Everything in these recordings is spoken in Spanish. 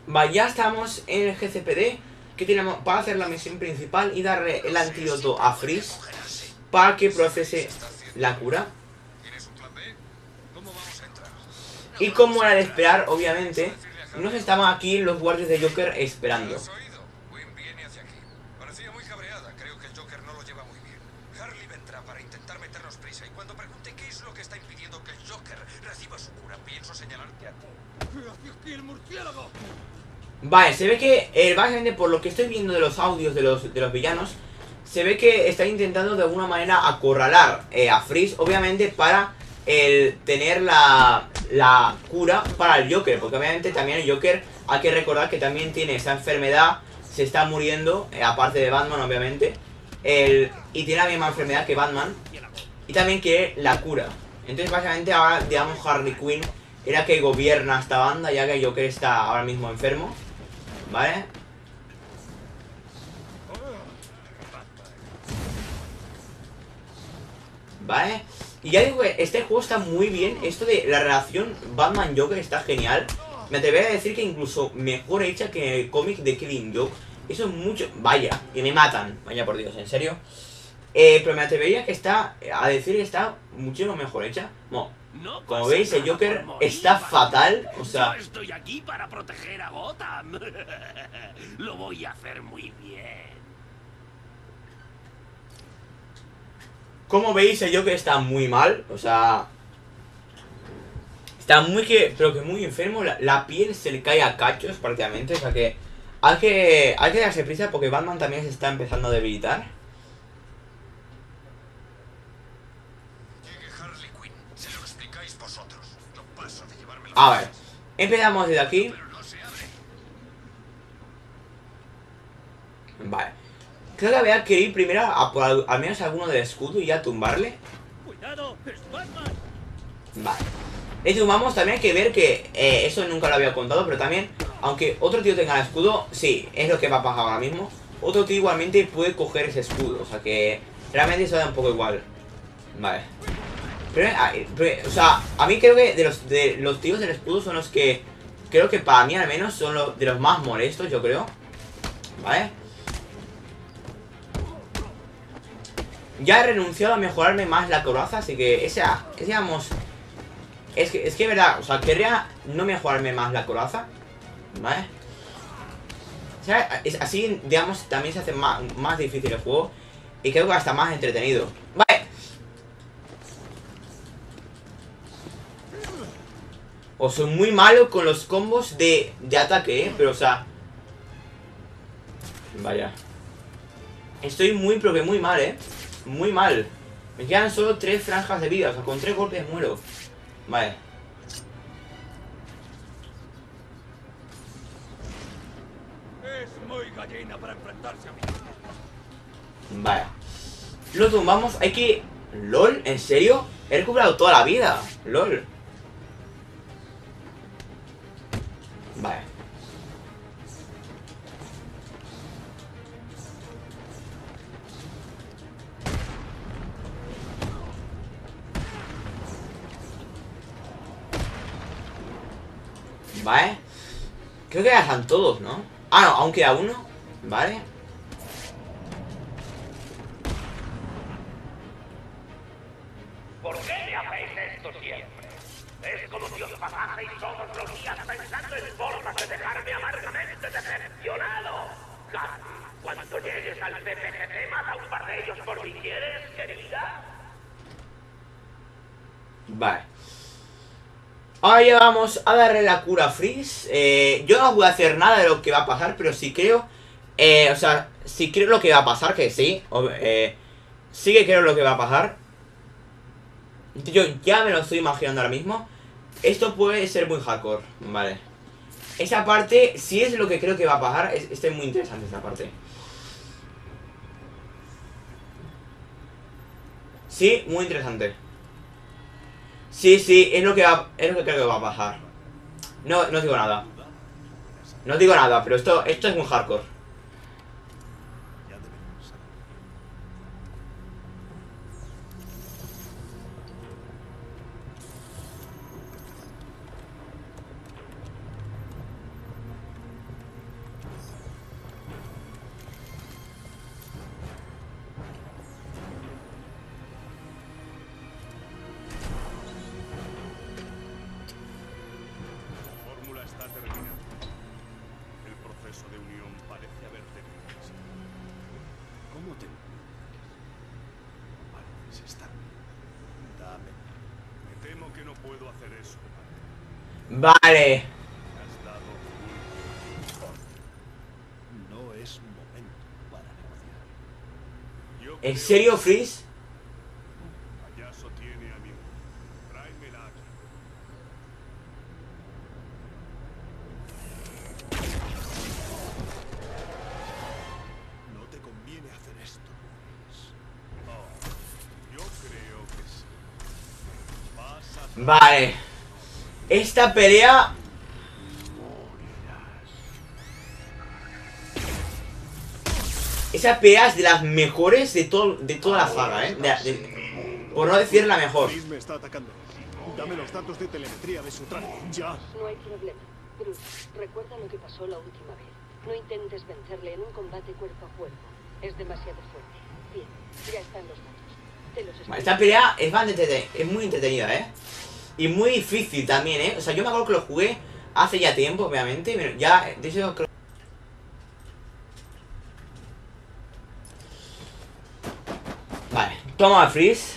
Vale, ya estamos en el GCPD, que tenemos para hacer la misión principal y darle el antídoto a Freeze para que procese la cura. Y como era de esperar, obviamente, nos estaban aquí los guardias de Joker esperando. Vale, se ve que, básicamente por lo que estoy viendo de los audios de los villanos, se ve que está intentando de alguna manera acorralar a Freeze, obviamente para tener la cura para el Joker, porque obviamente también el Joker, hay que recordar que también tiene esa enfermedad, se está muriendo, aparte de Batman obviamente, y tiene la misma enfermedad que Batman, y también quiere la cura. Entonces básicamente ahora, digamos, Harley Quinn era que gobierna esta banda, ya que el Joker está ahora mismo enfermo. ¿Vale? ¿Vale? Y ya digo que este juego está muy bien. Esto de la relación Batman-Joker está genial. Me atrevería a decir que incluso mejor hecha que el cómic de Killing Joke. Eso es mucho... Vaya, y me matan. Vaya por Dios, en serio. Pero me atrevería a decir que está muchísimo mejor hecha. Bueno, como veis, el Joker está fatal. O sea... Yo estoy aquí para proteger a Gotham. Lo voy a hacer muy bien. Como veis, el Joker está muy mal. O sea... Está pero que muy enfermo. La piel se le cae a cachos prácticamente. O sea que hay que darse prisa porque Batman también se está empezando a debilitar. A ver, empezamos desde aquí. Vale. Creo que había que ir primero a por al menos alguno del escudo y ya tumbarle. Vale. Le tumbamos, también hay que ver que eso nunca lo había contado, pero también, aunque otro tío tenga el escudo, sí, es lo que va a pasar ahora mismo. Otro tío igualmente puede coger ese escudo, o sea que realmente eso da un poco igual. Vale. O sea, a mí creo que de los tíos del escudo son los que, creo que para mí al menos son de los más molestos, yo creo. Vale. Ya he renunciado a mejorarme más la coraza, así que digamos... Es que verdad, o sea, querría no mejorarme más la coraza. ¿Vale? O sea, así, digamos, también se hace más difícil el juego. Y creo que hasta más entretenido. Vale. O soy muy malo con los combos de ataque, pero o sea... Vaya. Estoy pero que muy mal, muy mal. Me quedan solo 3 franjas de vida, o sea, con 3 golpes muero. Vale. Es muy gallina para enfrentarse a mí. Vale. Lo tumbamos, hay que... ¿LOL? ¿En serio? He recuperado toda la vida. LOL. Vale. Vale. Creo que ya están todos, ¿no? Ah, no, aún queda uno. Vale. ¿Por qué me hacéis esto siempre? Es como si os pasaseis todos los días pensando en formas de dejarme amargamente decepcionado. Casi, cuando llegues al CPGT, mata un par de ellos por si quieres, querida. Vale. Ahora ya vamos a darle la cura a Freeze. Yo no voy a hacer nada de lo que va a pasar, pero sí creo... o sea, sí creo lo que va a pasar, que sí. Sí que creo lo que va a pasar. Yo ya me lo estoy imaginando ahora mismo. Esto puede ser muy hardcore, vale. Esa parte, si es lo que creo que va a pasar, es muy interesante esa parte. Sí, muy interesante. Sí, es lo que creo que va a pasar. No digo nada. No digo nada, pero esto es muy hardcore. puedo hacer eso. Vale. Has dado no es momento para negociar. Yo ¿En creo serio, que Freeze? allá sostiene a mi mujer. Tráemela aquí. No te conviene hacer esto, Luis. Oh, yo creo que sí. Vas a Vale. Esta pelea... Esa pelea es de las mejores de toda la saga, ¿eh? Por no decir la mejor. Luis me está atacando. Dame los datos de telemetría de su traje. Ya. No hay problema. Bruce, recuerda lo que pasó la última vez. No intentes vencerle en un combate cuerpo a cuerpo. Es demasiado fuerte. Bien, ya están los datos. Te los estoy... Vale, esta pelea es muy entretenida, ¿eh? Y muy difícil también, ¿eh? O sea, yo me acuerdo que lo jugué hace ya tiempo, obviamente. Pero ya, de hecho, creo... Vale, toma Freeze.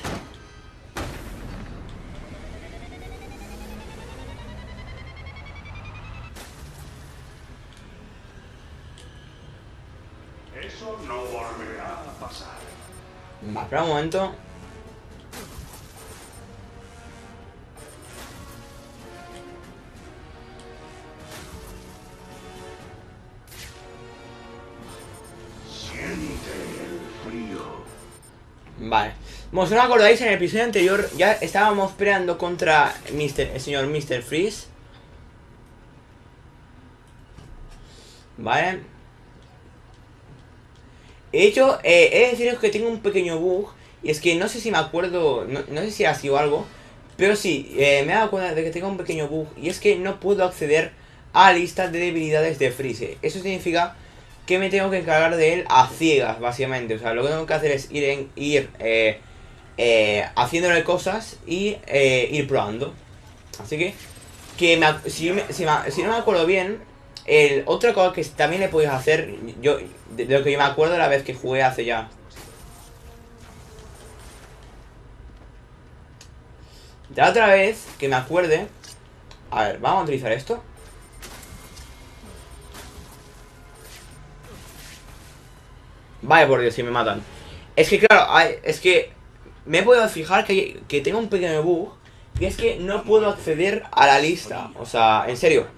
Eso no volverá a pasar. Vale, espera un momento. Siente el frío. Vale. Bueno, si no me acordáis, en el episodio anterior ya estábamos peleando contra el señor Mr. Freeze. Vale. De hecho, he de deciros que tengo un pequeño bug. Y es que no sé si me acuerdo, no sé si ha sido algo. Pero sí, me he dado cuenta de que tengo un pequeño bug. Y es que no puedo acceder a la lista de debilidades de Freeze. Eso significa que me tengo que encargar de él a ciegas, básicamente. O sea, lo que tengo que hacer es ir haciéndole cosas y ir probando. Así que si no me acuerdo bien, otra cosa que también le podéis hacer, yo de lo que yo me acuerdo la vez que jugué hace ya. De la otra vez que me acuerde, a ver, vamos a utilizar esto. Vaya por Dios, si me matan. Es que claro, es que me he podido fijar que tengo un pequeño bug. Y es que no puedo acceder a la lista. O sea, en serio.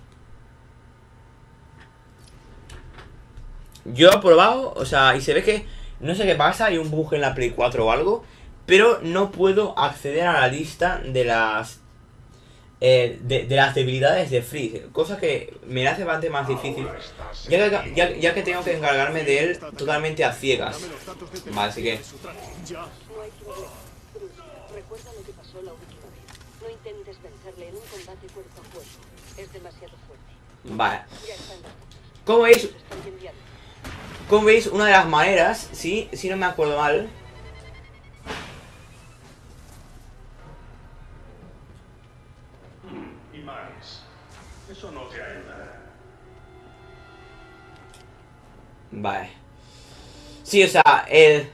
Yo he probado, o sea, y se ve que no sé qué pasa, hay un bug en la Play 4 o algo. Pero no puedo acceder a la lista de las de las debilidades de Freeze, cosa que me hace bastante más difícil, ya que tengo que encargarme de él totalmente a ciegas. Dame los datos de telemetría Vale, así que de su traje. Ya. No hay problema. Bruce, recuerda lo que pasó la última vez. No intentes vencerle en un combate cuerpo a cuerpo. Es demasiado fuerte. vale. Ya están los datos. Como veis, Te los estoy enviando. una de las maneras, si no me acuerdo mal, Y más. Eso no te ayuda. vale. Sí, o sea,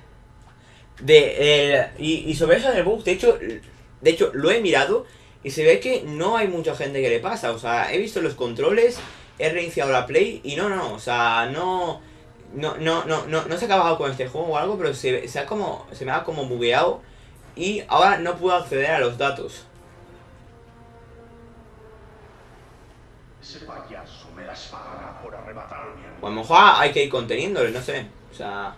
y sobre eso del bug, de hecho lo he mirado y se ve que no hay mucha gente que le pasa. O sea, he visto los controles, he reiniciado la Play y no, o sea, no se ha acabado con este juego o algo, pero se me ha como bugueado y ahora no puedo acceder a los datos. Ese payaso me las pagará por arrebatarme a mí. O a lo mejor hay que ir conteniéndole, no sé. O sea...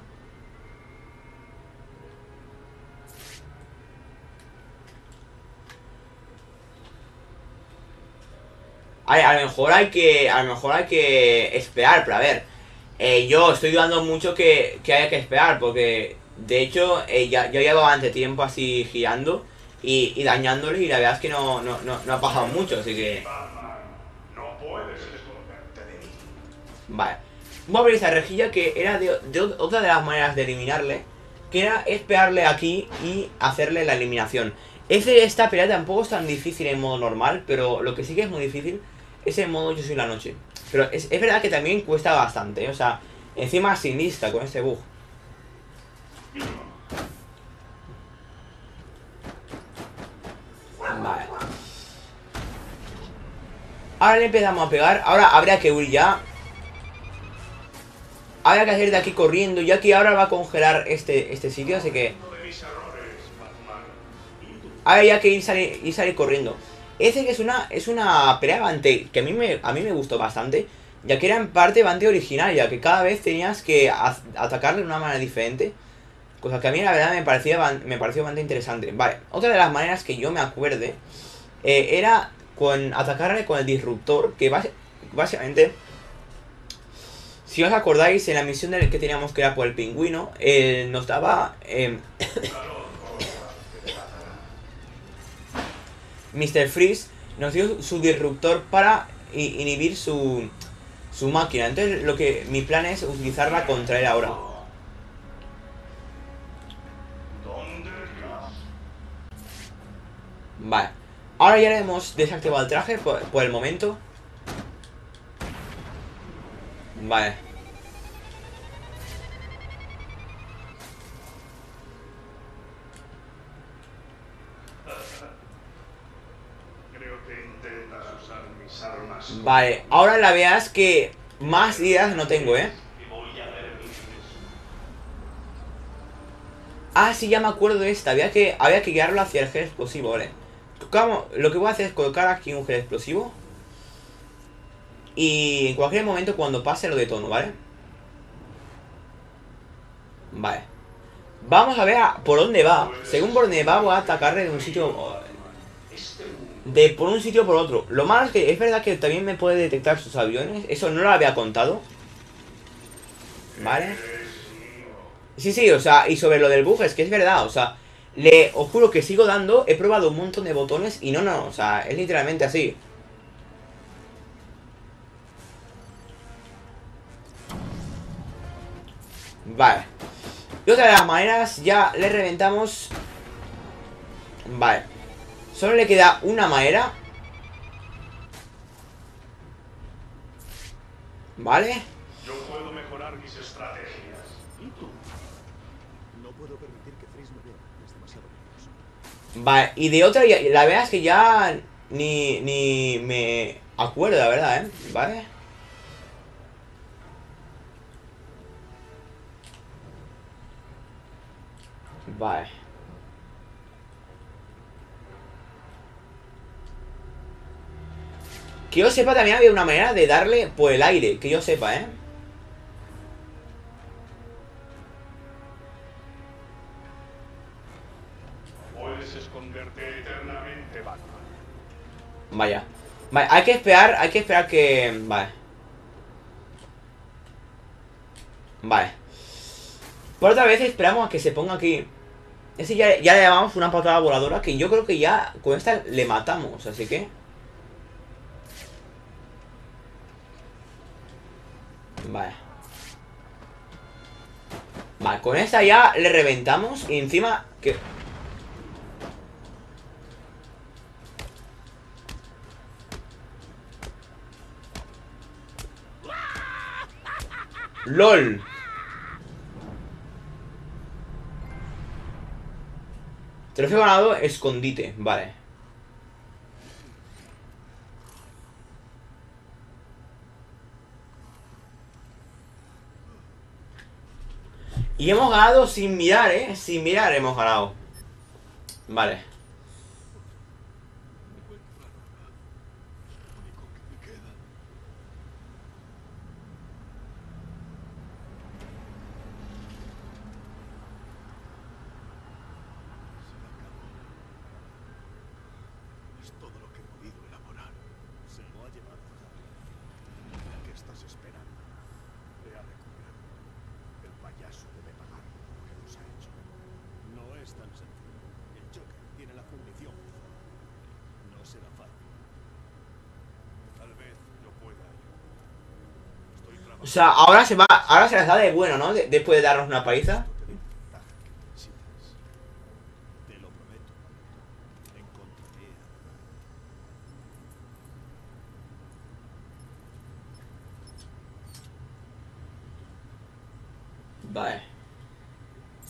A lo mejor hay que esperar, pero a ver. Yo estoy dudando mucho que haya que esperar, porque de hecho ya llevo bastante tiempo así girando y dañándole y la verdad es que no ha pasado mucho, así que... Batman, no puedes esconderte de mí. Vale. Voy a abrir esa rejilla que era de otra de las maneras de eliminarle, que era esperarle aquí y hacerle la eliminación. Esta pelea tampoco es tan difícil en modo normal, pero lo que sí que es muy difícil es en modo Yo soy la noche. Pero es verdad que también cuesta bastante, ¿eh? O sea, encima sin lista con este bug. Vale. Ahora le empezamos a pegar. Ahora habría que huir ya. Habría que salir de aquí corriendo, ya que ahora va a congelar este sitio, así que... Ahora ya que ir salir corriendo. Ese que es una pelea bastante que a mí me gustó bastante, ya que era en parte bastante original, ya que cada vez tenías que atacarle de una manera diferente. Cosa que a mí la verdad me pareció bastante interesante. Vale, otra de las maneras que yo me acuerde era atacarle con el disruptor, que básicamente... Si os acordáis, en la misión que teníamos que era por el pingüino, nos daba... Mr. Freeze nos dio su disruptor para inhibir su máquina. Entonces mi plan es utilizarla contra él ahora. Vale. Ahora ya le hemos desactivado el traje por el momento. Vale. Creo que intentas usar mis armas. Vale, ahora la veas que más ideas no tengo, ¿eh? Y voy a ver mi Ah, sí, ya me acuerdo de esta. Había que guiarlo hacia el gel explosivo, ¿vale? Lo que voy a hacer es colocar aquí un gel explosivo. Y en cualquier momento cuando pase lo detono, ¿vale? Vale. Vamos a ver por dónde va. Según por dónde va, voy a atacarle de un sitio... por un sitio o por otro. Lo malo es que es verdad que también me puede detectar sus aviones. Eso no lo había contado. ¿Vale? Sí, o sea, y sobre lo del bug es que es verdad, o sea, os juro que sigo dando, he probado un montón de botones y no, o sea, es literalmente así. Vale. Y otra de las maneras, ya le reventamos. Vale. Solo le queda una manera. Vale. Yo puedo mejorar mis estrategias. ¿Y tú? No puedo permitir que Freeze me vea. Es demasiado peligroso. Vale, y de otra, la verdad es que ya ni me acuerdo, la verdad, ¿eh? Vale. Vale. Que yo sepa, también había una manera de darle por el aire. Que yo sepa, ¿eh? Puedes esconderte eternamente, Batman. Vaya. Vale, hay que esperar que... Vale. Vale. Por otra vez esperamos a que se ponga aquí. Ese ya le llamamos una patada voladora, que yo creo que ya con esta le matamos, así que... Vale. Vale, con esta ya le reventamos y encima que... ¡LOL! Trofeo ganado, escondite, vale. Y hemos ganado sin mirar, sin mirar hemos ganado. Vale. Es todo lo que he podido elaborar. Se lo ha llevado. ¿Qué estás esperando? Ve a recuperarlo. El payaso debe pagar por lo que nos ha hecho. No es tan sencillo. El Joker tiene la fundición. No será fácil. Tal vez yo pueda ayudar. Estoy O sea, ahora se las da de bueno, ¿no? Después de darnos una paliza. Te lo prometo. Encontraré a... Vale.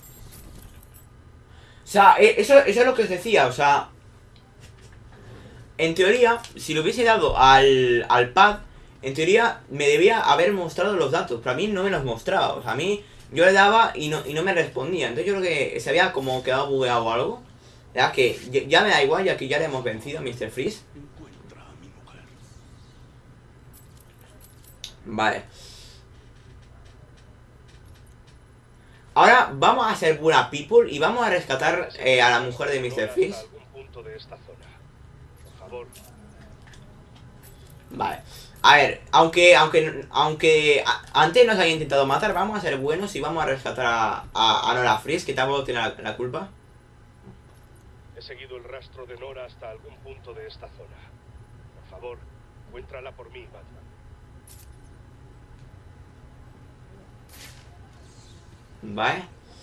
O sea, eso es lo que os decía, o sea... En teoría, si lo hubiese dado al pad, en teoría me debía haber mostrado los datos, pero a mí no me los mostraba. O sea, a mí yo le daba y no me respondía. Entonces yo creo que se había como quedado bugueado o algo. Ya que ya me da igual, ya que ya le hemos vencido a Mr. Freeze. Encuentra a mi mujer. Vale. Ahora vamos a ser buena people y vamos a rescatar a la mujer de Mr. Freeze. Hasta algún punto de esta zona. Por favor. Vale. A ver, aunque antes nos haya intentado matar, vamos a ser buenos y vamos a rescatar a Nora Freeze, que tampoco tiene la culpa. He seguido el rastro de Nora hasta algún punto de esta zona. Por favor, encuéntrala por mí, Batman. Vale.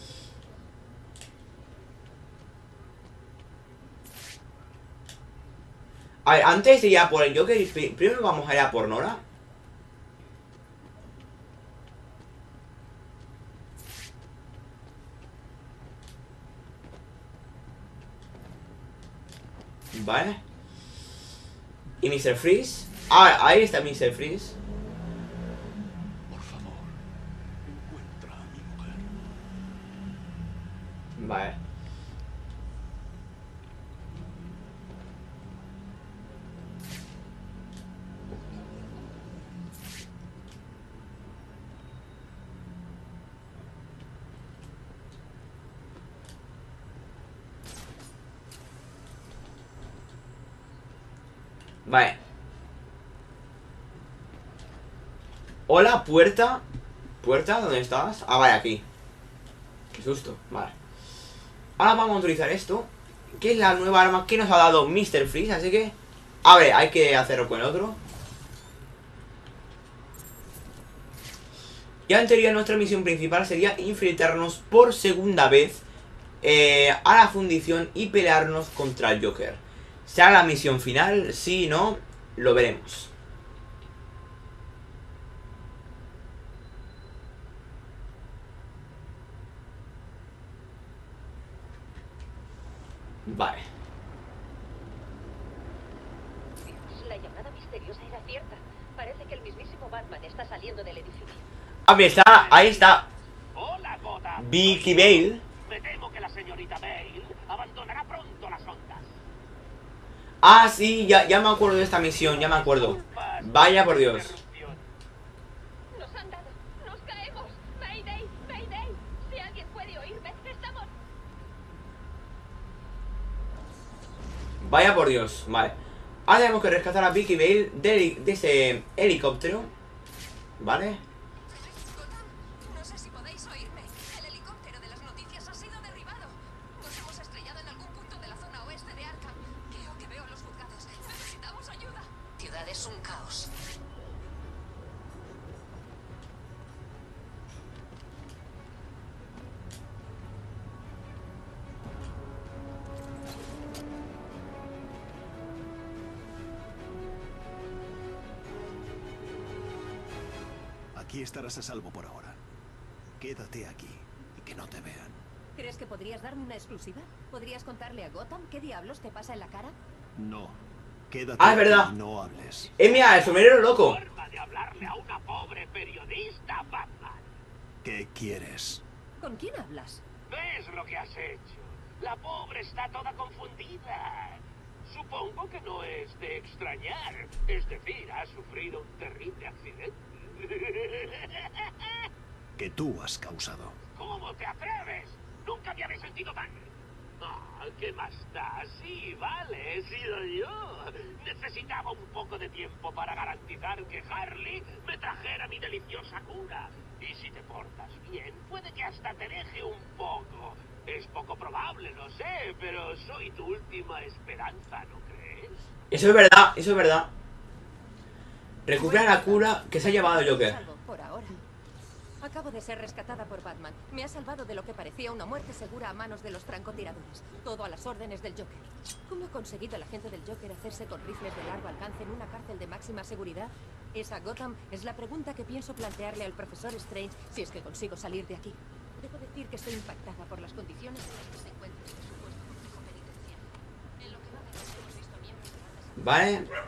A ver, antes de ir a por el Joker, primero vamos a ir a por Nora. Vale. Y Mr. Freeze. Ah, ahí está Mr. Freeze. Por favor, encuentra a mi mujer. Vale. Vale. Hola, puerta. ¿Puerta? ¿Dónde estás? Ah, vale, aquí. Qué susto, vale. Ahora vamos a utilizar esto, que es la nueva arma que nos ha dado Mr. Freeze. Así que, a ver, hay que hacerlo con el otro. Ya en teoría nuestra misión principal sería infiltrarnos por segunda vez a la fundición y pelearnos contra el Joker. ¿Será la misión final? Sí, no, lo veremos. Vale. Dios, la llamada misteriosa era cierta. Parece que el mismísimo Batman está saliendo del edificio. Ah, ahí está Hola, Gotham. Vicky Bale. Me temo que la señorita Bale abandonará pronto las ondas. Ah, sí, ya me acuerdo de esta misión, ya me acuerdo. Vaya por Dios. Nos han dado. Nos caemos. Mayday, Mayday. Si alguien puede oírme, estamos... Vaya por Dios, vale. Ahora tenemos que rescatar a Vicky Bale de ese helicóptero. Vale. No sé si podéis oírme. El helicóptero de las noticias ha sido derribado. Nos hemos estrellado en algún punto de la zona oeste de Arkham. Creo que veo los juzgados. Necesitamos ayuda. Ciudad es un caos. Aquí estarás a salvo por ahora. Quédate aquí y que no te vean. ¿Crees que podrías darme una exclusiva? ¿Podrías contarle a Gotham qué diablos te pasa en la cara? No. Quédate Ah, es verdad. aquí y no hables. Mira, el sombrero loco. Forma de hablarle a una pobre periodista, Batman. ¿Qué quieres? ¿Con quién hablas? ¿Ves lo que has hecho? La pobre está toda confundida. Supongo que no es de extrañar. Es decir, ha sufrido un terrible accidente. Que tú has causado. ¿Cómo te atreves? Nunca me había sentido mal. Ah, ¿qué más da? Sí, vale, he sido yo. Necesitaba un poco de tiempo para garantizar que Harley me trajera mi deliciosa cura. Y si te portas bien, puede que hasta te deje un poco. Es poco probable, lo sé, pero soy tu última esperanza, ¿no crees? Eso es verdad, eso es verdad. Recupera la cura que se ha llevado el Joker. Salvo por ahora. Acabo de ser rescatada por Batman. Me ha salvado de lo que parecía una muerte segura a manos de los francotiradores. Todo a las órdenes del Joker. ¿Cómo ha conseguido el agente del Joker hacerse con rifles de largo alcance en una cárcel de máxima seguridad? Esa Gotham es la pregunta que pienso plantearle al profesor Strange si es que consigo salir de aquí. Debo decir que estoy impactada por las condiciones en las que se encuentra este supuesto complejo penitenciario. En lo que va de mes hemos visto miembros de bandas Vale.